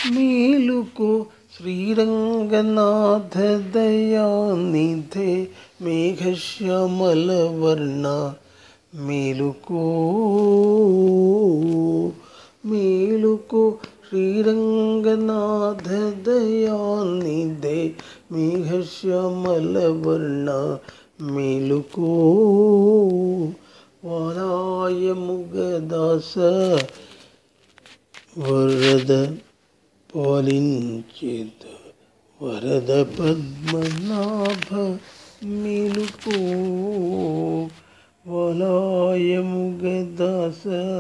మేలుకో శ్రీరంగనాథ దయానిధే మేఘశ్యామల వర్ణ మేలుకో మేలుకో శ్రీరంగనాథ దయానిధే మేఘశ్యామల వర్ణ మేలుకో వారాయ ముగదాస వరద పాలించేత వరద పద్మనాభ మేలుకో వలాయ ముగదాస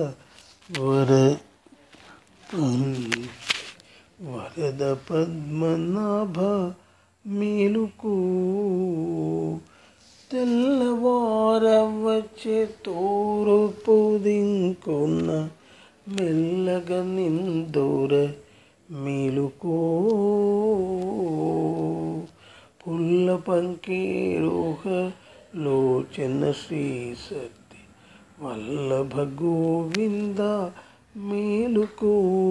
వరద పద్మనాభ మేలుకో తెల్లవారవచ్చే తూర్పు దింకున మెల్లగా నిందూర మేలుకో పుల్ల పంకేరుహ లోచన శ్రీ సత్య వల్లభ గోవింద మేలుకో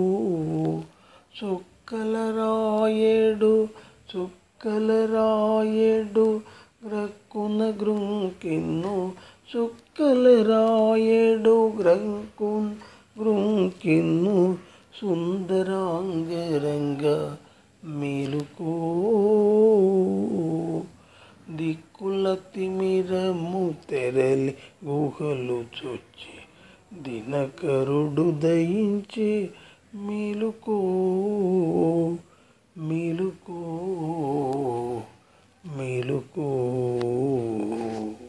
చుక్కల రాయేడు గ్రక్కున గృంకిన్ను చుక్కల రాయేడు గృంకిన్ను సుందరాంగరంగ మేలుకో దిక్కుల తిమిరము తెరలి గుహలు చొచ్చి దినకరుడు దయించే మేలుకో మేలుకో మేలుకో.